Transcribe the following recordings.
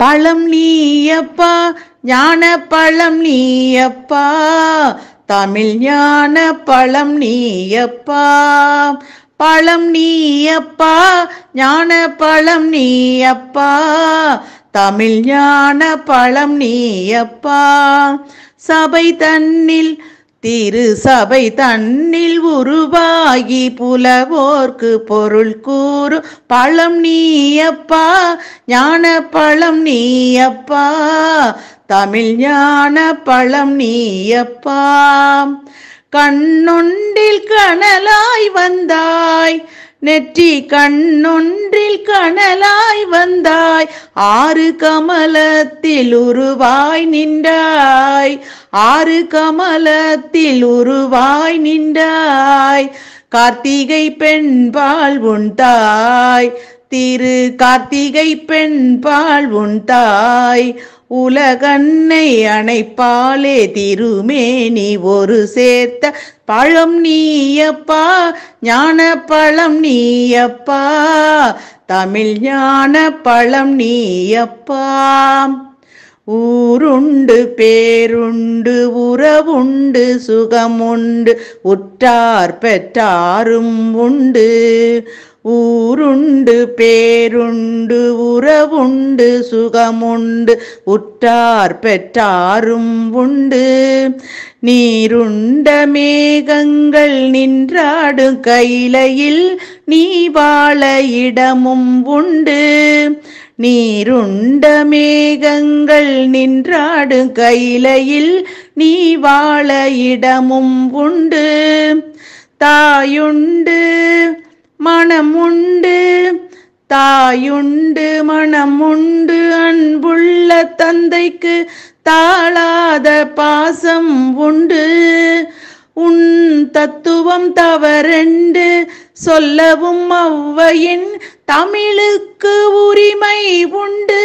பழம் நீயப்பா ஞான பழம் நீயப்பா தமிழ் ஞான பழம் நீயப்பா பழம் நீயப்பா ஞான பழம் நீயப்பா தமிழ் ஞான பழம் நீயப்பா சபை தன்னில் திரு சபை தன்னில் உருவாகி புலவோர்க்கு பொருள் கூறு பழம் நீயப்பா ஞான பழம் நீயப்பா தமிழ் ஞான பழம் நீயப்பா கண்ணொன்றில் கனலாய் வந்தாய் நெற்றி கண்ணொன்றில் கனலாய் வந்தாய் ஆறு கமலத்தில் உருவாய் நின்றாய் ஆறு கமலத்தில் உருவாய் நின்றாய் கார்த்திகை பெண்பால் உண்டாய் திரு கார்த்திகை பெண்பால் உண்டாய் உலகன்னை அணைப்பாலே திருமேனி ஒரு சேர்த்த பழம் நீயப்பா ஞான பழம் நீயப்பா தமிழ் ஞான பழம் நீயப்பா ஊருண்டு பேருண்டு உறவுண்டு சுகமுண்டு உற்றார் பெற்றாரும் உண்டு ஊருண்டு பேருண்டு உறவுண்டு சுகமுண்டு உற்றார் பெற்றாரும் உண்டு நீருண்ட மேகங்கள் நின்றாடும் கையிலையில் நீ வாழ இடமும் உண்டு நீருண்ட மேகங்கள் நின்றாடும் கையிலையில் நீ வாழ இடமும் உண்டு தாயுண்டு மனமுண்டு தாயுண்டு மனமுண்டு அன்புள்ள தந்தைக்கு தாழாத பாசம் உண்டு உன் தத்துவம் தவறென்று சொல்லவும் ஔவையின் தமிழுக்கு உரிமை உண்டு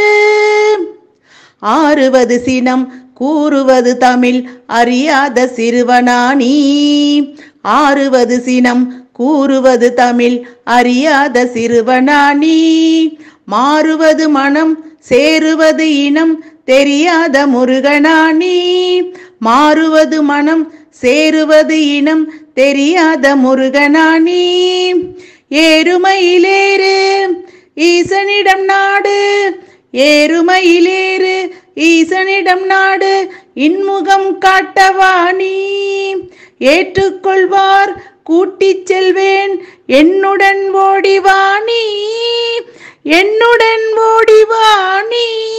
ஆறுவது சினம் கூறுவது தமிழ் அறியாத சிறுவனானி ஆறுவது சினம் கூறுவது தமிழ் அறியாத சிறுவனானி மாறுவது மனம் சேருவது இனம் தெரியாத முருகனானி மாறுவது மனம் சேருவது இனம் தெரியாத முருகனானி ஏறுமையிலேறு ஈசனிடம் நாடு ஏறுமையிலேறு ஈசனிடம் நாடு இன்முகம் காட்டவாணி ஏற்றுக்கொள்வார் கூட்டிச் செல்வேன் என்னுடன் ஓடிவாணி என்னுடன் ஓடிவாணி.